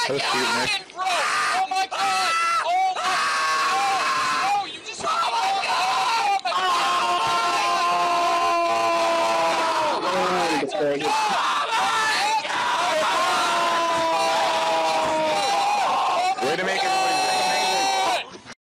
my That was cute, god, Nick. bro! Oh my god! Oh my god! No, you just hurt me! Oh my god! Oh, Oh my god!